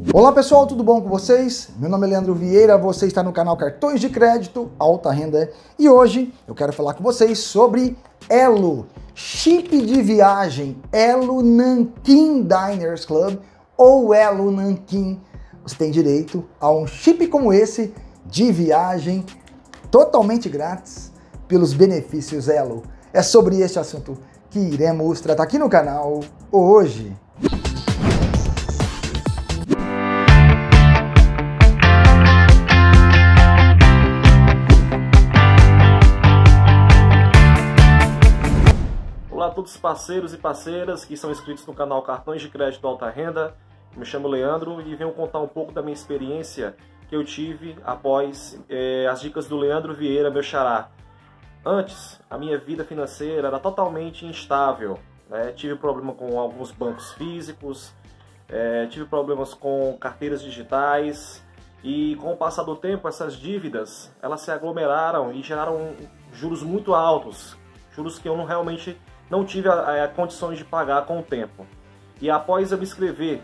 Olá pessoal, tudo bom com vocês? Meu nome é Leandro Vieira, você está no canal Cartões de Crédito Alta Renda e hoje eu quero falar com vocês sobre Elo, chip de viagem Elo Nankin Diners Club ou Elo Nankin. Você tem direito a um chip como esse de viagem totalmente grátis pelos benefícios Elo. É sobre este assunto que iremos tratar aqui no canal hoje. Olá a todos os parceiros e parceiras que são inscritos no canal Cartões de Crédito Alta Renda. Me chamo Leandro e venho contar um pouco da minha experiência que eu tive após as dicas do Leandro Vieira, meu xará. Antes, a minha vida financeira era totalmente instável, né? Tive problema com alguns bancos físicos, tive problemas com carteiras digitais e com o passar do tempo essas dívidas elas se aglomeraram e geraram juros muito altos, juros que eu realmente não tive condições de pagar com o tempo. E após eu me inscrever,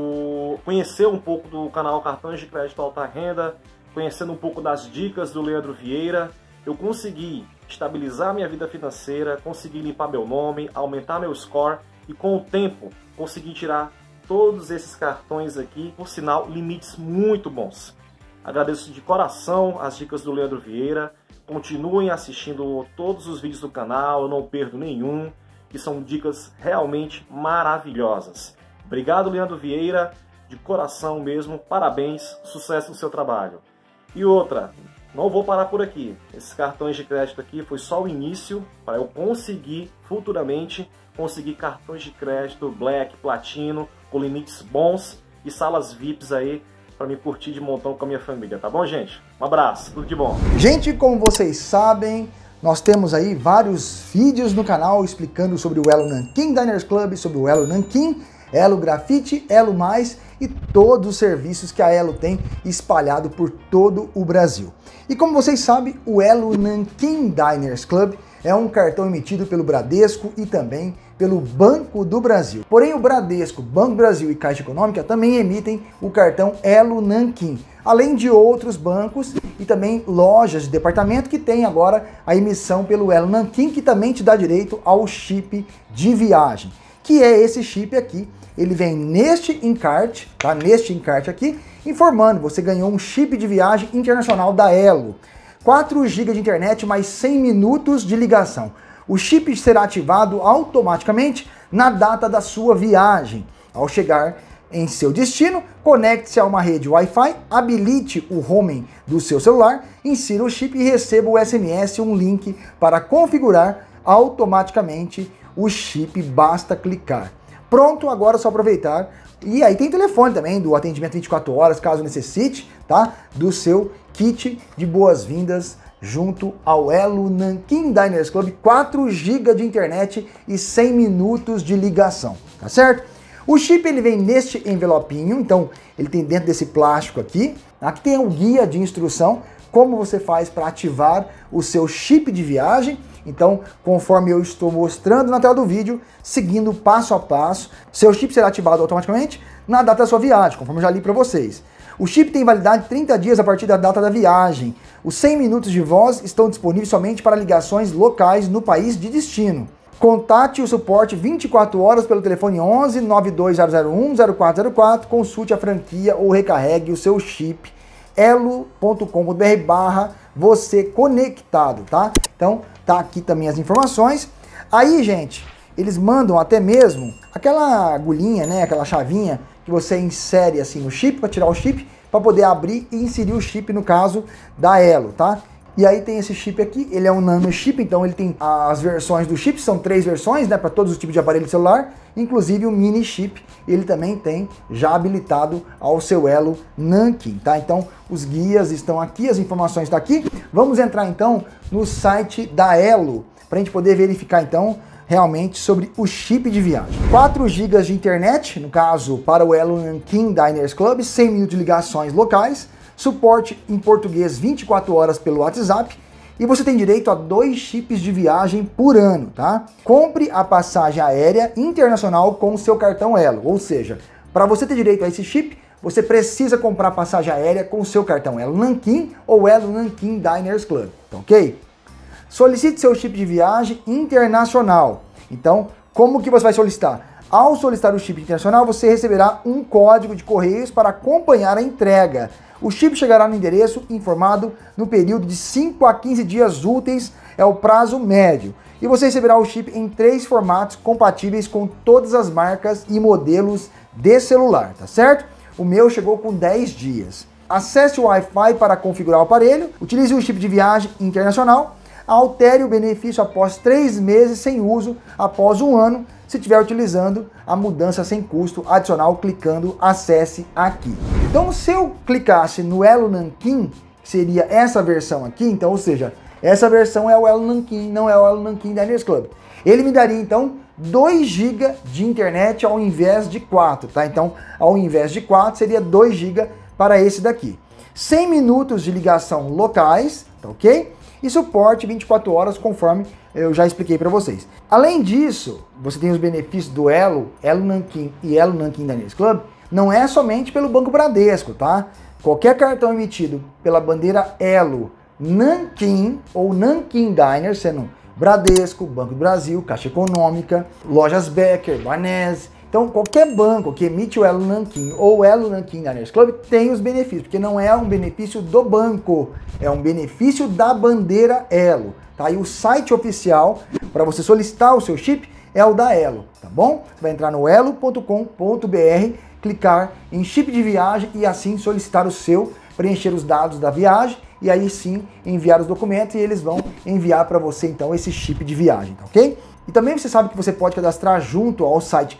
conhecer um pouco do canal Cartões de Crédito Alta Renda, conhecendo um pouco das dicas do Leandro Vieira, eu consegui estabilizar minha vida financeira, consegui limpar meu nome, aumentar meu score e com o tempo consegui tirar todos esses cartões aqui, por sinal, limites muito bons. Agradeço de coração as dicas do Leandro Vieira. Continuem assistindo todos os vídeos do canal, eu não perdo nenhum, que são dicas realmente maravilhosas. Obrigado, Leandro Vieira, de coração mesmo, parabéns, sucesso no seu trabalho. E outra, não vou parar por aqui, esses cartões de crédito aqui foi só o início para eu conseguir futuramente conseguir cartões de crédito Black, Platino, com limites bons e salas VIPs aí, para me curtir de montão com a minha família, tá bom, gente? Um abraço, tudo de bom. Gente, como vocês sabem, nós temos aí vários vídeos no canal explicando sobre o Elo Nankin Diners Club, sobre o Elo Nankin, Elo Grafite, Elo Mais e todos os serviços que a Elo tem espalhado por todo o Brasil. E como vocês sabem, o Elo Nankin Diners Club é um cartão emitido pelo Bradesco e também pelo Banco do Brasil. Porém, o Bradesco, Banco do Brasil e Caixa Econômica também emitem o cartão Elo Nankin, além de outros bancos e também lojas de departamento que tem agora a emissão pelo Elo Nankin, que também te dá direito ao chip de viagem, que é esse chip aqui. Ele vem neste encarte, tá? Neste encarte aqui, informando, você ganhou um chip de viagem internacional da Elo. 4 GB de internet mais 100 minutos de ligação. O chip será ativado automaticamente na data da sua viagem. Ao chegar em seu destino, conecte-se a uma rede Wi-Fi, habilite o roaming do seu celular, insira o chip e receba o SMS, um link para configurar automaticamente o chip, basta clicar. Pronto, agora é só aproveitar. E aí tem telefone também, do atendimento 24 horas, caso necessite, tá? Do seu kit de boas-vindas junto ao Elo Nankin Diners Club, 4 GB de internet e 100 minutos de ligação, tá certo? O chip ele vem neste envelopinho, então ele tem dentro desse plástico aqui. Aqui tem um guia de instrução, como você faz para ativar o seu chip de viagem. Então, conforme eu estou mostrando na tela do vídeo, seguindo passo a passo, seu chip será ativado automaticamente na data da sua viagem, conforme eu já li para vocês. O chip tem validade de 30 dias a partir da data da viagem. Os 100 minutos de voz estão disponíveis somente para ligações locais no país de destino. Contate o suporte 24 horas pelo telefone 11 92001 0404, consulte a franquia ou recarregue o seu chip elo.com.br/você conectado, tá? Então, tá aqui também as informações. Aí, gente, eles mandam até mesmo aquela agulhinha, né, aquela chavinha que você insere assim no chip para tirar o chip, para poder abrir e inserir o chip no caso da Elo, tá? E aí tem esse chip aqui, ele é um nano chip, então ele tem as versões do chip, são 3 versões, né, para todos os tipos de aparelho celular, inclusive o mini chip, ele também tem já habilitado ao seu Elo Nankin, tá? Então os guias estão aqui, as informações estão aqui. Vamos entrar então no site da Elo, para a gente poder verificar então realmente sobre o chip de viagem. 4 GB de internet, no caso para o Elo Nankin Diners Club, 100 minutos de ligações locais, suporte em português 24 horas pelo WhatsApp e você tem direito a 2 chips de viagem por ano, tá? Compre a passagem aérea internacional com o seu cartão Elo, ou seja, para você ter direito a esse chip, você precisa comprar passagem aérea com o seu cartão Elo Nanquim ou Elo Nanquim Diners Club, tá ok? Solicite seu chip de viagem internacional. Então, como que você vai solicitar? Ao solicitar o chip internacional, você receberá um código de correios para acompanhar a entrega. O chip chegará no endereço informado no período de 5 a 15 dias úteis, é o prazo médio. E você receberá o chip em 3 formatos compatíveis com todas as marcas e modelos de celular, tá certo? O meu chegou com 10 dias. Acesse o Wi-Fi para configurar o aparelho, utilize o chip de viagem internacional, altere o benefício após 3 meses sem uso, após 1 ano, se estiver utilizando a mudança sem custo adicional, clicando acesse aqui. Então, se eu clicasse no Elo Nanquim, que seria essa versão aqui, então, ou seja, essa versão é o Elo Nanquim, não é o Elo Nanquim Diners Club. Ele me daria, então, 2 GB de internet ao invés de 4, tá? Então, ao invés de 4, seria 2 GB para esse daqui. 100 minutos de ligação locais, tá ok? E suporte 24 horas, conforme eu já expliquei para vocês. Além disso, você tem os benefícios do Elo Nanquim e Elo Nanquim Diners Club, não é somente pelo Banco Bradesco, tá? Qualquer cartão emitido pela bandeira Elo Nanquim ou Nanquim Diners, sendo Bradesco, Banco do Brasil, Caixa Econômica, Lojas Becker, Barnes. Então, qualquer banco que emite o Elo Nanquim ou Elo Nanquim Diners Club tem os benefícios, porque não é um benefício do banco, é um benefício da bandeira Elo. Tá? E o site oficial para você solicitar o seu chip é o da Elo, tá bom? Você vai entrar no elo.com.br, clicar em chip de viagem e assim solicitar o seu, preencher os dados da viagem e aí sim enviar os documentos e eles vão enviar para você então esse chip de viagem, tá ok? E também você sabe que você pode cadastrar junto ao site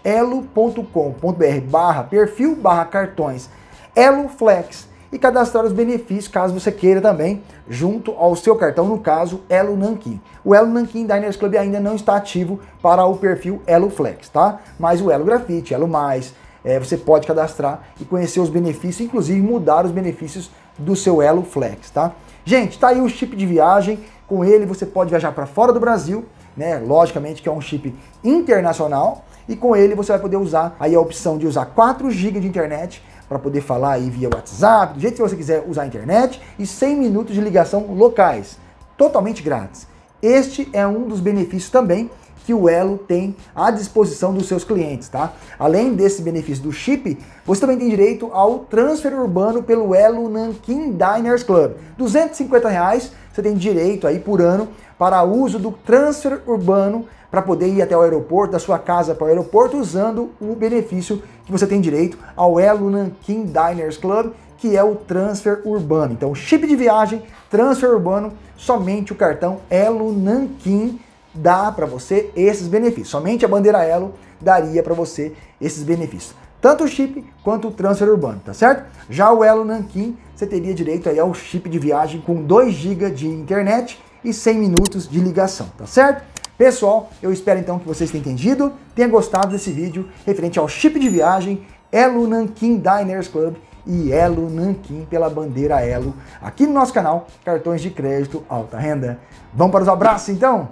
elo.com.br/perfil/cartões Elo Flex e cadastrar os benefícios caso você queira também junto ao seu cartão, no caso Elo Nanquim. O Elo Nanquim Diners Club ainda não está ativo para o perfil Elo Flex, tá? Mas o Elo Grafite, Elo Mais, você pode cadastrar e conhecer os benefícios, inclusive mudar os benefícios do seu Elo Flex, tá? Gente, tá aí o chip de viagem, com ele você pode viajar para fora do Brasil, né? Logicamente que é um chip internacional e com ele você vai poder usar aí a opção de usar 4 GB de internet para poder falar aí via WhatsApp, do jeito que você quiser usar a internet e 100 minutos de ligação locais, totalmente grátis. Este é um dos benefícios também que o Elo tem à disposição dos seus clientes, tá? Além desse benefício do chip, você também tem direito ao transfer urbano pelo Elo Nanquim Diners Club. R$250 você tem direito aí por ano para uso do transfer urbano para poder ir até o aeroporto, da sua casa para o aeroporto, usando o benefício que você tem direito ao Elo Nanquim Diners Club, que é o transfer urbano. Então, chip de viagem, transfer urbano, somente o cartão Elo Nanquim dá para você esses benefícios. Somente a bandeira Elo daria para você esses benefícios. Tanto o chip quanto o transfer urbano, tá certo? Já o Elo Nanquim, você teria direito aí ao chip de viagem com 2 GB de internet e 100 minutos de ligação, tá certo? Pessoal, eu espero então que vocês tenham entendido, tenham gostado desse vídeo referente ao chip de viagem, Elo Nanquim Diners Club e Elo Nanquim pela bandeira Elo, aqui no nosso canal, Cartões de Crédito Alta Renda. Vamos para os abraços então?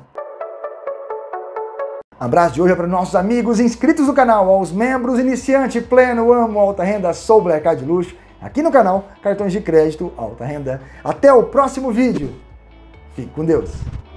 Abraço de hoje é para nossos amigos inscritos no canal, aos membros, iniciante, pleno, amo, alta renda, sou Black Card Luxo, aqui no canal, Cartões de Crédito Alta Renda. Até o próximo vídeo. Fique com Deus.